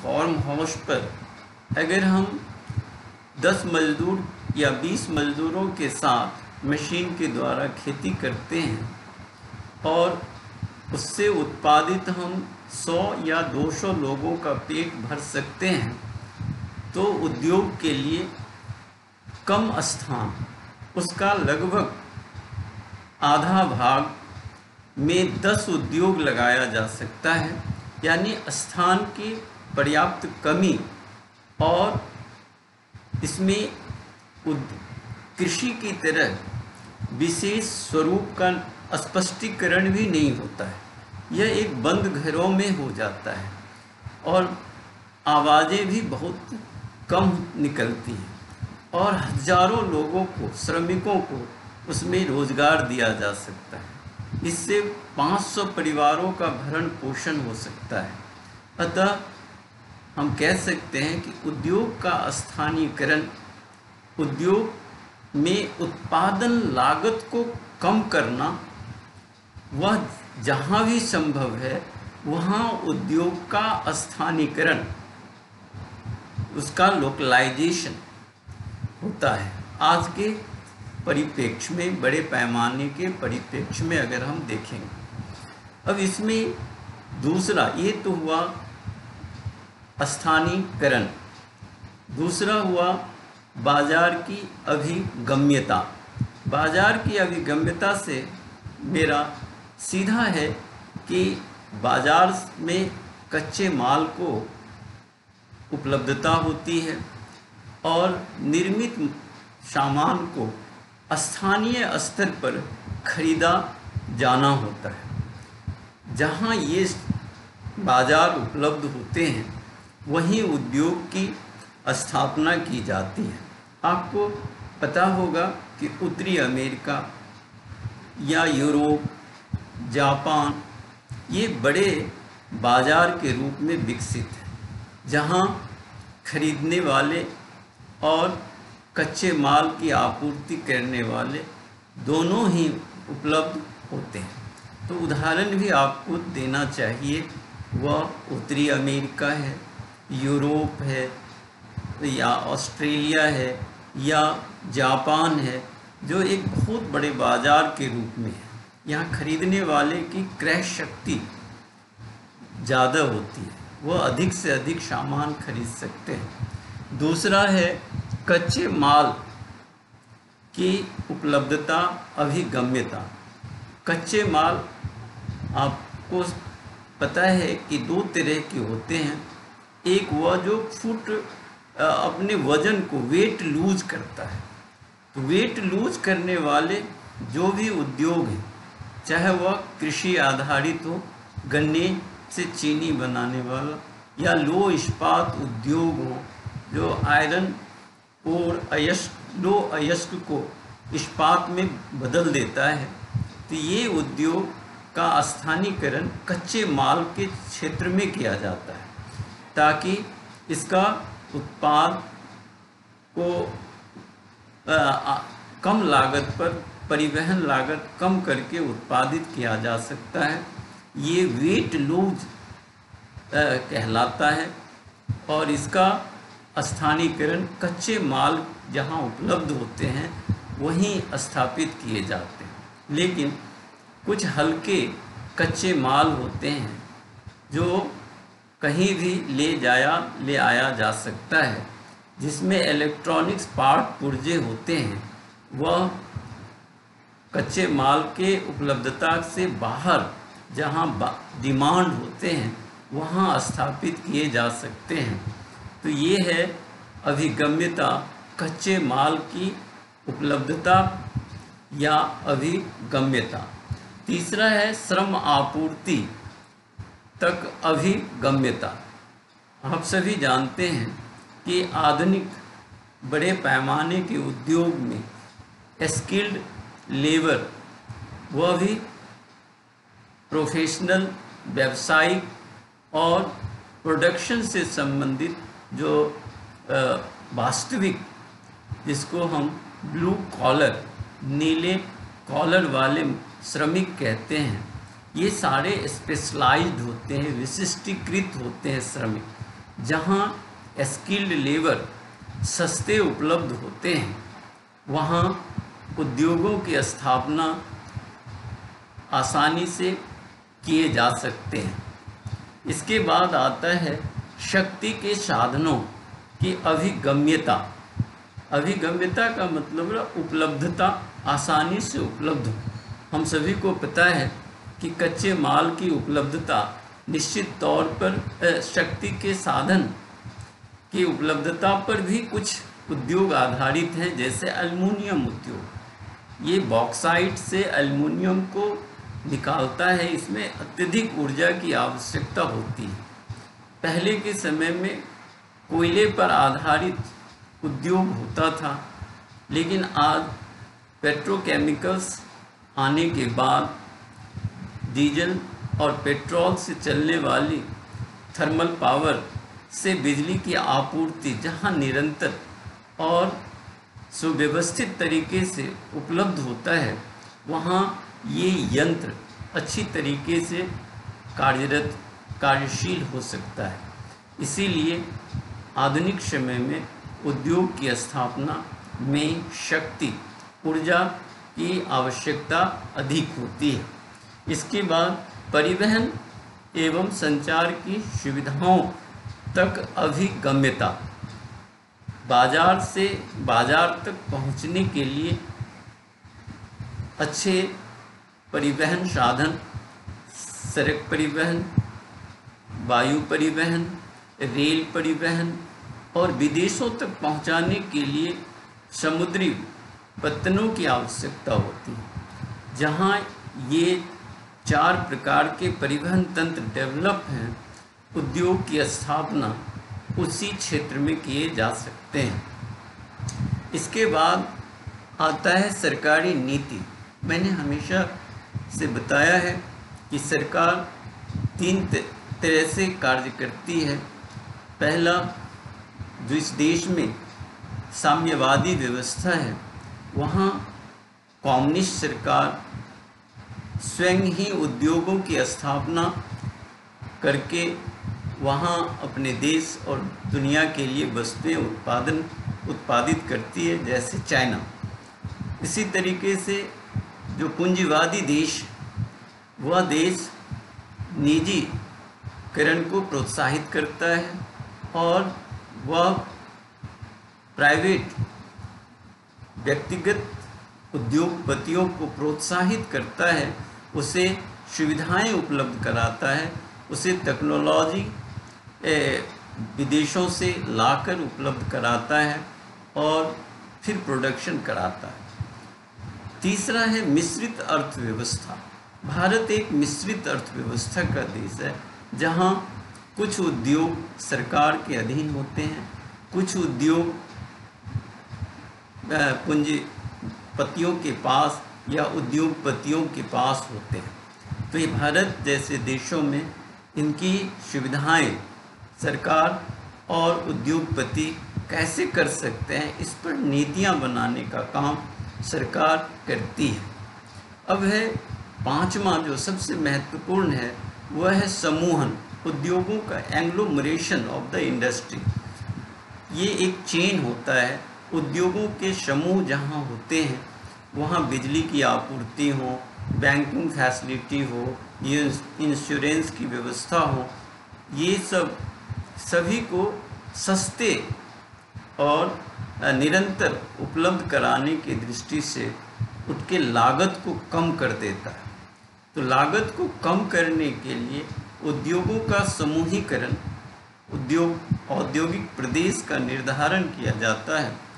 Farm house पर अगर हम 10 मजदूर या 20 मजदूरों के साथ मशीन के द्वारा खेती करते हैं और उससे उत्पादित हम 100 या 200 लोगों का पेट भर सकते हैं, तो उद्योग के लिए कम स्थान, उसका लगभग आधा भाग में 10 उद्योग लगाया जा सकता है। यानी स्थान की पर्याप्त कमी और इसमें कृषि की तरह विशेष स्वरूप का स्पष्टीकरण भी नहीं होता है। यह एक बंद घरों में हो जाता है और आवाज़ें भी बहुत कम निकलती हैं और हजारों लोगों को, श्रमिकों को उसमें रोजगार दिया जा सकता है। इससे 500 परिवारों का भरण पोषण हो सकता है। अतः हम कह सकते हैं कि उद्योग का स्थानीयकरण, उद्योग में उत्पादन लागत को कम करना, वह जहाँ भी संभव है वहाँ उद्योग का स्थानीयकरण, उसका लोकलाइजेशन होता है। आज के परिप्रेक्ष्य में, बड़े पैमाने के परिप्रेक्ष्य में अगर हम देखेंगे, अब इसमें दूसरा, ये तो हुआ स्थानीयकरण, दूसरा हुआ बाजार की अभिगम्यता। बाजार की अभिगम्यता से मेरा सीधा है कि बाजार में कच्चे माल को उपलब्धता होती है और निर्मित सामान को स्थानीय स्तर पर खरीदा जाना होता है। जहाँ ये बाजार उपलब्ध होते हैं वहीं उद्योग की स्थापना की जाती है। आपको पता होगा कि उत्तरी अमेरिका या यूरोप, जापान, ये बड़े बाजार के रूप में विकसित है, जहाँ खरीदने वाले और कच्चे माल की आपूर्ति करने वाले दोनों ही उपलब्ध होते हैं। तो उदाहरण भी आपको देना चाहिए, वह उत्तरी अमेरिका है, यूरोप है, या ऑस्ट्रेलिया है, या जापान है, जो एक बहुत बड़े बाजार के रूप में है। यहाँ खरीदने वाले की क्रय शक्ति ज़्यादा होती है, वह अधिक से अधिक सामान खरीद सकते हैं। दूसरा है कच्चे माल की उपलब्धता, अभिगम्यता। कच्चे माल आपको पता है कि 2 तरह के होते हैं। एक वह जो अपने वजन को, वेट लूज करता है। तो वेट लूज करने वाले जो भी उद्योग हैं, चाहे वह कृषि आधारित हो, गन्ने से चीनी बनाने वाला, या लो इस्पात उद्योग हो जो आयरन और लो अयस्क को इस्पात में बदल देता है, तो ये उद्योग का स्थानीयकरण कच्चे माल के क्षेत्र में किया जाता है ताकि इसका उत्पाद को कम लागत पर, परिवहन लागत कम करके उत्पादित किया जा सकता है। ये वेट लूज कहलाता है और इसका स्थानीयकरण कच्चे माल जहाँ उपलब्ध होते हैं वहीं स्थापित किए जाते हैं। लेकिन कुछ हल्के कच्चे माल होते हैं जो कहीं भी ले आया जा सकता है, जिसमें इलेक्ट्रॉनिक्स पार्ट पुर्जे होते हैं। वह कच्चे माल के उपलब्धता से बाहर जहाँ डिमांड होते हैं वहाँ स्थापित किए जा सकते हैं। तो ये है अभिगम्यता, कच्चे माल की उपलब्धता या अभिगम्यता। तीसरा है श्रम आपूर्ति तक अभिगम्यता। आप सभी जानते हैं कि आधुनिक बड़े पैमाने के उद्योग में स्किल्ड लेबर, वह भी प्रोफेशनल, व्यावसायिक और प्रोडक्शन से संबंधित जो वास्तविक, जिसको हम ब्लू कॉलर, नीले कॉलर वाले श्रमिक कहते हैं, ये सारे स्पेशलाइज्ड होते हैं, विशिष्टीकृत होते हैं श्रमिक, जहाँ स्किल्ड लेबर सस्ते उपलब्ध होते हैं, वहाँ उद्योगों की स्थापना आसानी से किए जा सकते हैं। इसके बाद आता है शक्ति के साधनों की अभिगम्यता। अभिगम्यता का मतलब है उपलब्धता, आसानी से उपलब्ध हो। हम सभी को पता है कि कच्चे माल की उपलब्धता निश्चित तौर पर शक्ति के साधन की उपलब्धता पर भी कुछ उद्योग आधारित हैं, जैसे एल्युमिनियम उद्योग। ये बॉक्साइट से एल्युमिनियम को निकालता है, इसमें अत्यधिक ऊर्जा की आवश्यकता होती है। पहले के समय में कोयले पर आधारित उद्योग होता था, लेकिन आज पेट्रोकेमिकल्स आने के बाद डीजल और पेट्रोल से चलने वाली थर्मल पावर से बिजली की आपूर्ति जहां निरंतर और सुव्यवस्थित तरीके से उपलब्ध होता है, वहां ये यंत्र अच्छी तरीके से कार्यशील हो सकता है। इसीलिए आधुनिक समय में उद्योग की स्थापना में शक्ति, ऊर्जा की आवश्यकता अधिक होती है। इसके बाद परिवहन एवं संचार की सुविधाओं तक अभिगम्यता। बाजार से बाजार तक पहुंचने के लिए अच्छे परिवहन साधन, सड़क परिवहन, वायु परिवहन, रेल परिवहन और विदेशों तक पहुंचाने के लिए समुद्री पत्तनों की आवश्यकता होती है। जहां ये 4 प्रकार के परिवहन तंत्र डेवलप हैं, उद्योग की स्थापना उसी क्षेत्र में किए जा सकते हैं। इसके बाद आता है सरकारी नीति। मैंने हमेशा से बताया है कि सरकार 3 तरह से कार्य करती है। पहला, जिस देश में साम्यवादी व्यवस्था है, वहाँ कम्युनिस्ट सरकार स्वयं ही उद्योगों की स्थापना करके वहाँ अपने देश और दुनिया के लिए वस्तुएं उत्पादित करती है, जैसे चाइना। इसी तरीके से जो पूंजीवादी देश, वह देश निजीकरण को प्रोत्साहित करता है और वह प्राइवेट व्यक्तिगत उद्योगपतियों को प्रोत्साहित करता है, उसे सुविधाएं उपलब्ध कराता है, उसे टेक्नोलॉजी विदेशों से लाकर उपलब्ध कराता है और फिर प्रोडक्शन कराता है। तीसरा है मिश्रित अर्थव्यवस्था। भारत एक मिश्रित अर्थव्यवस्था का देश है, जहां कुछ उद्योग सरकार के अधीन होते हैं, कुछ उद्योग पूंजीपतियों के पास या उद्योगपतियों के पास होते हैं। तो ये भारत जैसे देशों में इनकी सुविधाएं सरकार और उद्योगपति कैसे कर सकते हैं, इस पर नीतियां बनाने का काम सरकार करती है। अब है 5वां जो सबसे महत्वपूर्ण है, वह है समूहन, उद्योगों का एंग्लोमरेशन ऑफ द इंडस्ट्री। ये एक चेन होता है, उद्योगों के समूह जहाँ होते हैं वहाँ बिजली की आपूर्ति हो, बैंकिंग फैसिलिटी हो, ये इंश्योरेंस की व्यवस्था हो, ये सभी को सस्ते और निरंतर उपलब्ध कराने की दृष्टि से उनके लागत को कम कर देता है। तो लागत को कम करने के लिए उद्योगों का समूहीकरण, औद्योगिक प्रदेश का निर्धारण किया जाता है